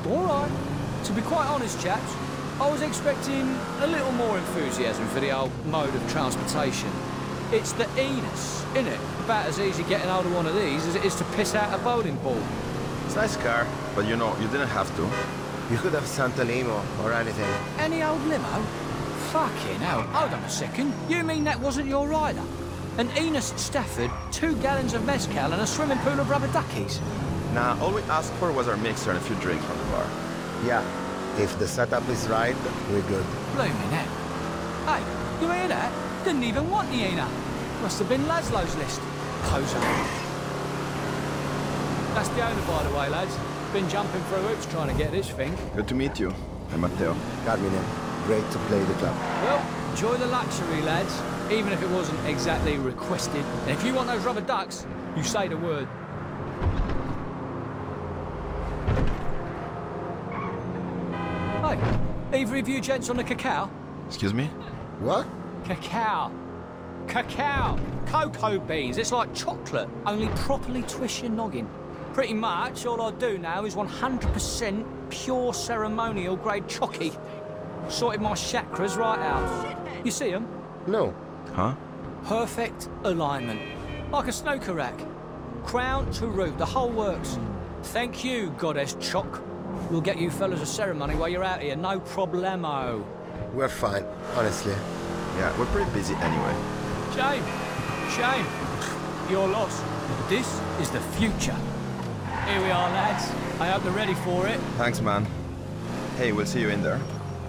All right. To be quite honest, chaps, I was expecting a little more enthusiasm for the old mode of transportation. It's the Enos, innit? About as easy getting hold of one of these as it is to piss out a bowling ball. It's a nice car, but you know, you didn't have to. You could have sent a limo or anything. Any old limo? Fucking hell, hold on a second. You mean that wasn't your rider? An Enos at Stafford, 2 gallons of mezcal and a swimming pool of rubber duckies? Nah, all we asked for was our mixer and a few drinks from the bar. Yeah, if the setup is right, we're good. Blooming heck. Hey, you hear that? Didn't even want the Eno. Must have been Laszlo's list. Poser. That's the owner, by the way, lads. Been jumping through hoops trying to get this thing. Good to meet you. I'm Matteo. Carmine, great to play the club. Well, enjoy the luxury, lads. Even if it wasn't exactly requested. And if you want those rubber ducks, you say the word. Hey, either of you gents on the cacao? Excuse me? What? Cacao. Cacao. Cocoa beans. It's like chocolate, only properly twist your noggin. Pretty much all I do now is 100% pure ceremonial grade chocky. Sorted my chakras right out. You see them? No. Huh? Perfect alignment. Like a snooker rack. Crown to root, the whole works. Thank you, Goddess Choc. We'll get you fellas a ceremony while you're out here, no problemo. We're fine, honestly. Yeah, we're pretty busy anyway. Shame. Shame. Your loss. This is the future. Here we are, lads. I hope they're ready for it. Thanks, man. Hey, we'll see you in there.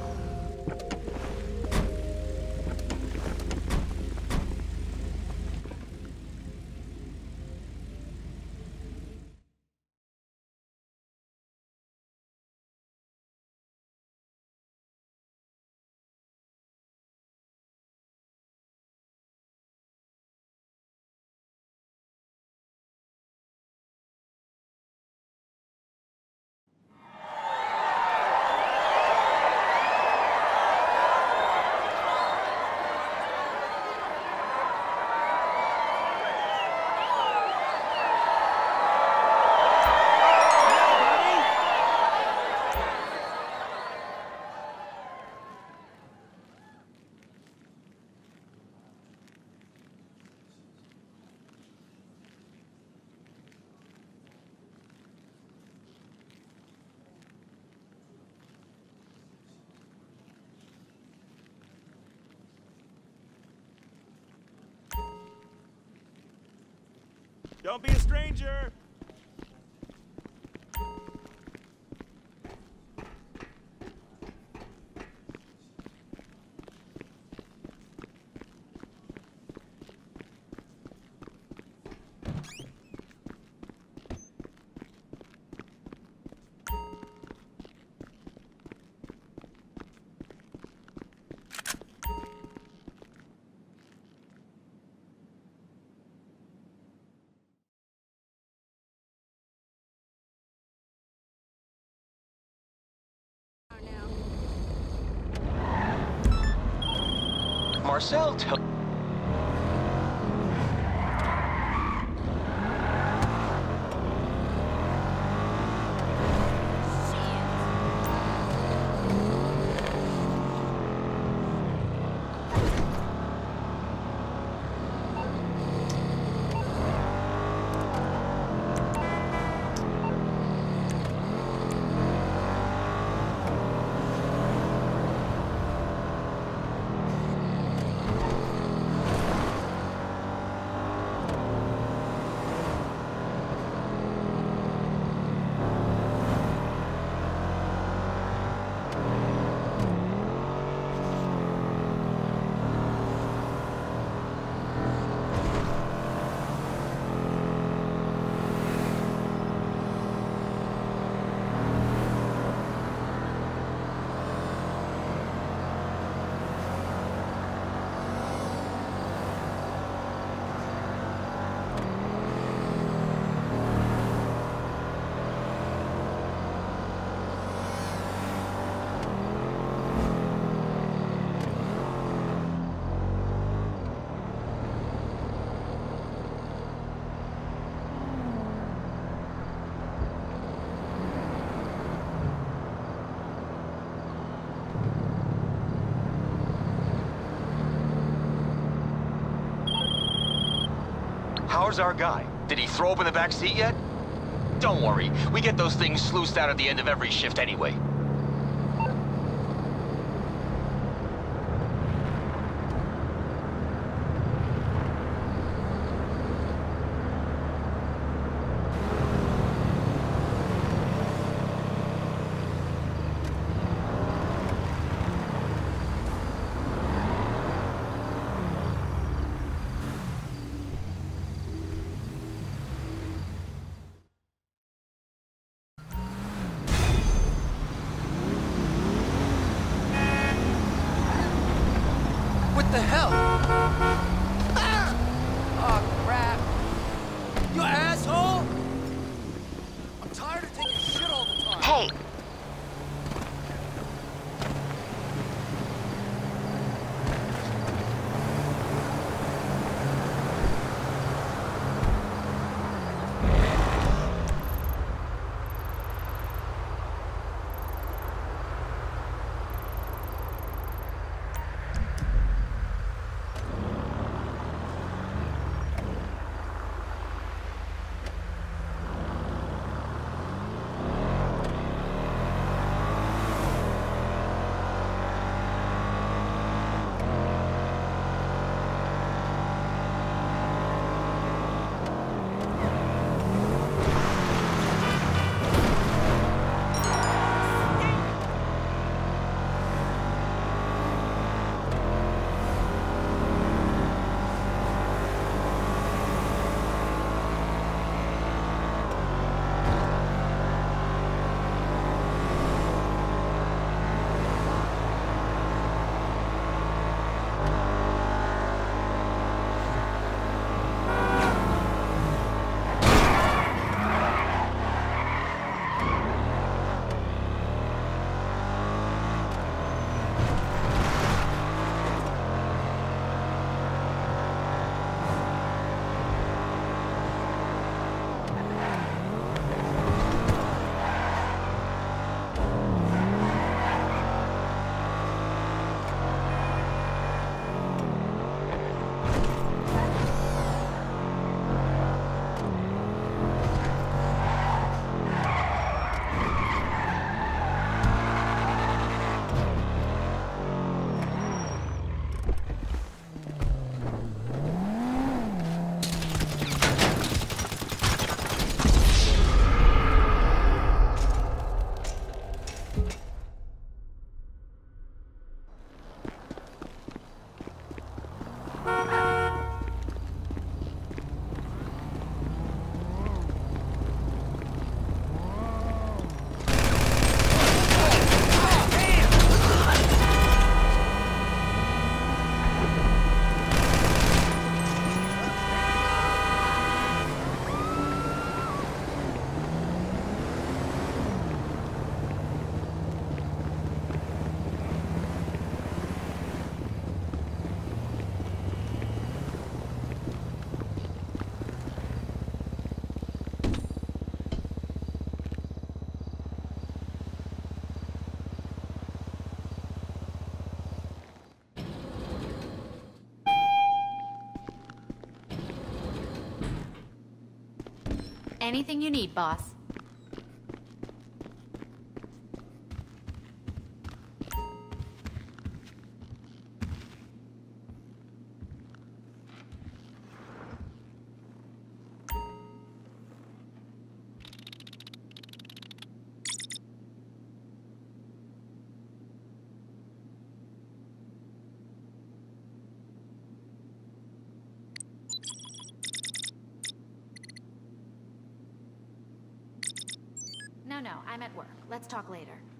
Don't be a stranger! Marcel How's our guy? Did he throw up in the back seat yet? Don't worry, we get those things sluiced out at the end of every shift anyway. What the hell? Ah! Oh, crap. You asshole! I'm tired of taking shit all the time. Hey, anything you need, boss. No, I'm at work. Let's talk later.